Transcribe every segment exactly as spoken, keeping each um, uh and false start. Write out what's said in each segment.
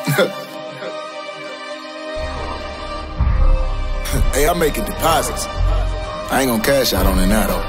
Hey, I'm making deposits. I ain't gonna cash out on it now, though.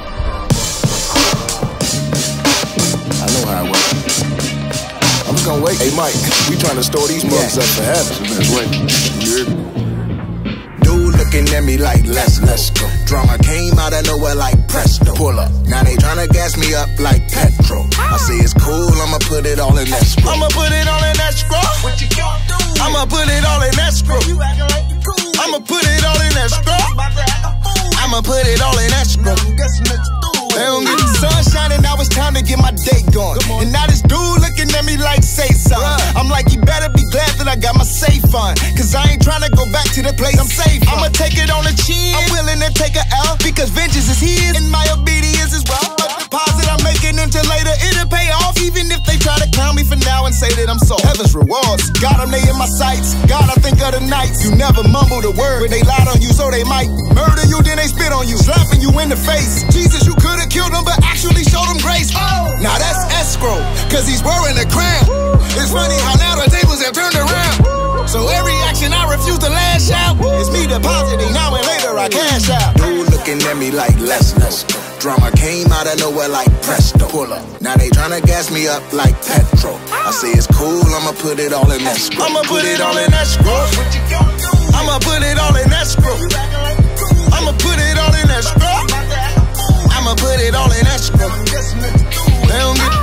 I know how it works. I'm just gonna wait. Hey, Mike, we trying to store these mugs up forever. So let's wait. You heard me? Dude looking at me like, let's, let's go. Drama came out of nowhere like presto. Pull up. Now they tryna gas me up like petrol. I say it's cool, I'ma put it all in escrow. I'ma put it all in escrow. What you gonna do? I'ma put it all in escrow. You acting like you cool. I'ma put it all in escrow. I'ma put it all in escrow. They don't get the sun shining, now it's time to get my day going. And now this dude looking at me like, say something. I'm like, you better be glad that I got my safe on, cause I ain't trying to go back to the place I'm safe from. I'ma take it on the chin, I'm willing to take a L, because vengeance is his, and my obedience is well. A deposit I'm making until later, it'll pay off, even if they try to clown me for now and say that I'm soft. Heaven's rewards, got them, they in my sights. God, I think of the nights you never mumble the word, but they lied on you so they might murder you, then they spit on you, slapping you in the face. Jesus, you could've killed him, but actually showed him grace. Oh, now that's escrow, cause he's wearing a crown. It's funny how now the tables have turned around. So every action I refuse to lash out is me depositing now and later I cash out. Dude looking at me like, let's, let's go. Drama came out of nowhere like presto. Pull up. Now they tryna gas me up like petrol. I say it's cool, I'ma put it all in escrow. I'ma put it all in escrow. I'ma put it all in escrow. I'ma put it all in escrow. I'ma put it all in escrow. They don't get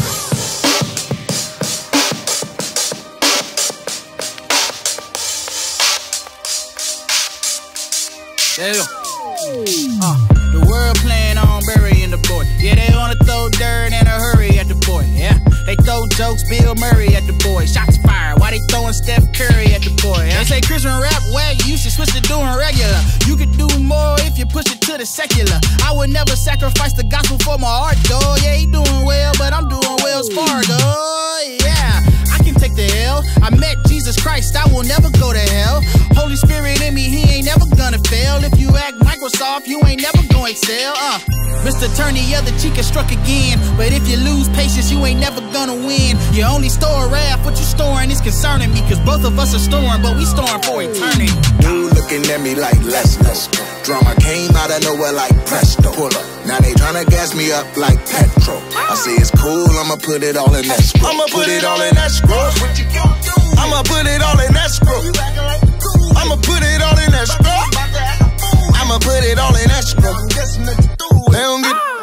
Yeah. Uh, the world playing on burying the boy. Yeah, they wanna throw dirt in a hurry at the boy. Yeah, they throw jokes, Bill Murray at the boy. Shots fired, why they throwing Steph Curry at the boy? Yeah? They say Christian rap whack, you should switch to doing regular. You could do more if you push it to the secular. I would never sacrifice the gospel for my art, though. Yeah, he doing well, but I'm doing Wells Fargo. Yeah, I can take the L. I met Jesus Christ, I will never go to hell. Holy Spirit in me, he ain't never gonna fail. If you act Microsoft, you ain't never gonna excel. Uh, Mister Turn the other cheek and struck again. But if you lose patience, you ain't never gonna win. You only store wrath, what you storing is concerning me, cause both of us are storing, but we storing for eternity. Dude looking at me like, let's, let's go. Drama came out of nowhere like presto. Pull up. Now they tryna gas me up like petrol. I say it's cool, I'ma put it all in escrow. I'ma put it all in escrow. I'ma put it all in escrow. I'ma put it all in escrow. I'ma put it all in escrow. They don't get